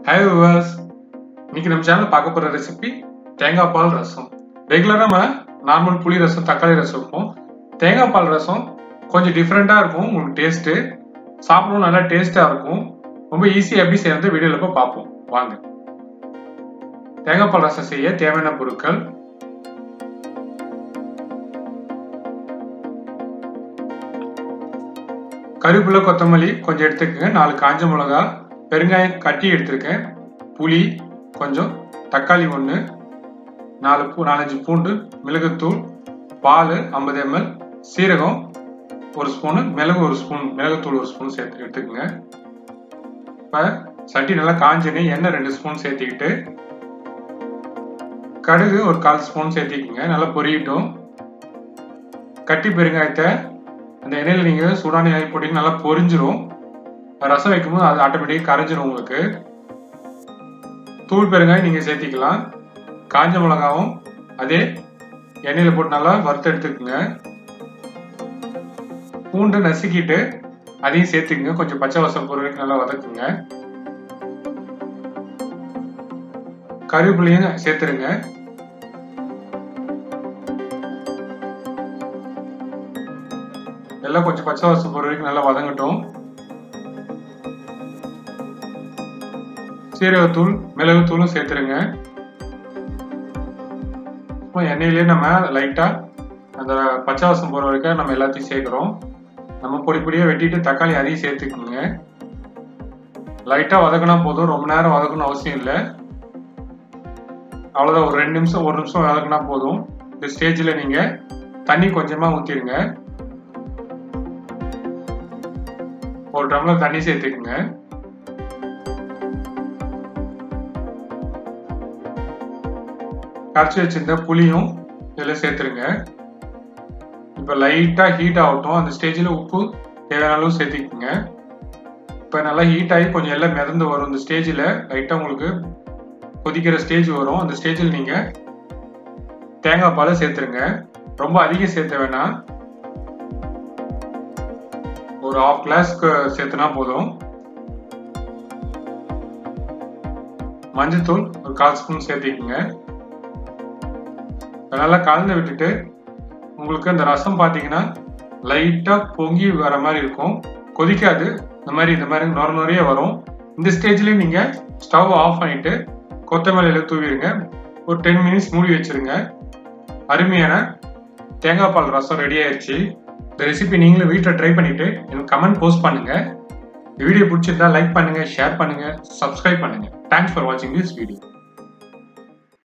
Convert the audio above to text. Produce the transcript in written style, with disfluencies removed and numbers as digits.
Hi viewers, இன்னைக்கு நம்ம சேனல்ல பார்க்க போற ரெசிபி தேங்காய் பால் ரசம். ரெகுலரா நம்ம நார்மல் புளி ரசம், தக்காளி ரசம் இருக்கும். தேங்காய் பால் ரசம் கொஞ்சம் டிஃபரெண்டா இருக்கும். உங்களுக்கு டேஸ்ட் சாப்பிடவும் நல்லா டேஸ்டா இருக்கும். ரொம்ப ஈஸியா எப்படி செய்யறது வீடியோல போய் பார்ப்போம். வாங்க. தேங்காய் பால் ரசம் செய்ய தேவையான பொருட்கள்: கருவேப்பிலை, கொத்தமல்லி கொஞ்சம் எடுத்துக்கங்க, 4 காஞ்ச மிளகாய், பெருங்காயம் கட்டி எடுத்துருக்கேன், புளி கொஞ்சம், தக்காளி 1, 4-5 பூண்டு, மிளகுத்தூள், பால் 50 ml, சீரகம் 1 ஸ்பூனு, மிளகு 1 ஸ்பூன், மிளகுத்தூள் 1 ஸ்பூன் சேர்த்து எடுத்துக்கங்க. இப்போ சட்டி நல்லா காஞ்சனே எண்ணெய் 2 ஸ்பூன் சேர்த்துக்கிட்டு கடுகு ஒரு 1/4 ஸ்பூன் சேர்த்திக்கிங்க. நல்லா பொரியட்டும். கட்டி பெருங்காயத்தை அந்த எண்ணெயில் நீங்கள் சூடான எண்ணெய் போட்டிங்கன்னா நல்லா பொரிஞ்சிரும். ரசம் வைக்கும்போது அது ஆட்டோமேட்டிக்காக கரைஞ்சிரும். உங்களுக்கு தூள் பெருங்காயம் நீங்கள் சேர்த்திக்கலாம். காஞ்ச மிளகாவும் அதே எண்ணெயில் போட்டு நல்லா வறுத்து எடுத்துக்குங்க. பூண்டு நசுக்கிட்டு அதையும் சேர்த்துக்குங்க. கொஞ்சம் பச்சை வாசம் போகிற வரைக்கும் நல்லா வதக்குங்க. கருவேப்பிலையும் சேர்த்துருங்க. எல்லாம் கொஞ்சம் பச்சை வாசம் போகிற வரைக்கும் நல்லா வதங்கட்டும். சீரகத்தூள், மிளகுத்தூளும் சேர்த்துருங்க. எண்ணெயிலே நம்ம லைட்டா அந்த பச்சை வாசம் போகிற வரைக்கும் நம்ம எல்லாத்தையும் சேர்க்கிறோம். நம்ம பொடி பொடியாக வெட்டிட்டு தக்காளி அதையும் சேர்த்துக்குங்க. லைட்டாக வதக்கினா போதும், ரொம்ப நேரம் வதக்கணும் அவசியம் இல்லை. அவ்வளோதான், ஒரு 2 நிமிஷம் 1 நிமிஷம் வதக்கினா போதும். இந்த ஸ்டேஜில் நீங்கள் தண்ணி கொஞ்சமாக ஊற்றிடுங்க. 1 டம்ளர் தண்ணி சேர்த்துக்குங்க. கரைச்சி வச்சிருந்த புளியும் இதில் சேர்த்துருங்க. இப்போ லைட்டாக ஹீட் ஆகட்டும். அந்த ஸ்டேஜில் உப்பு தேவையான அளவு சேர்த்துக்குங்க. இப்போ நல்லா ஹீட் ஆகி கொஞ்சம் எல்லாம் மிதந்து வரும். இந்த ஸ்டேஜில் லைட்டாக உங்களுக்கு கொதிக்கிற ஸ்டேஜ் வரும். அந்த ஸ்டேஜில் நீங்கள் தேங்காய் பாலை சேர்த்துருங்க. ரொம்ப அதிகம் சேர்த்த வேணாம், ஒரு 1/2 கிளாஸ்க்கு சேர்த்துனா போதும். மஞ்சத்தூள் ஒரு 1/4 ஸ்பூன் சேர்த்திக்குங்க. நல்லா கலந்து விட்டுட்டு உங்களுக்கு அந்த ரசம் பார்த்தீங்கன்னா லைட்டாக பொங்கி வர மாதிரி இருக்கும். கொதிக்காது, இந்த மாதிரி நொறைய வரும். இந்த ஸ்டேஜ்லேயே நீங்கள் ஸ்டவ் ஆஃப் பண்ணிட்டு கொத்தமல்லியில தூவிடுங்க. ஒரு 10 மினிட்ஸ் மூடி வச்சிருங்க. அருமையான தேங்காய் பால் ரசம் ரெடி ஆயிடுச்சு. இந்த ரெசிபி நீங்களும் வீட்டில் ட்ரை பண்ணிட்டு எனக்கு கமெண்ட் போஸ்ட் பண்ணுங்க. இந்த வீடியோ பிடிச்சிருந்தா லைக் பண்ணுங்க, ஷேர் பண்ணுங்க, சப்ஸ்கிரைப் பண்ணுங்க. தேங்க்ஸ் ஃபார் வாட்சிங் திஸ் வீடியோ.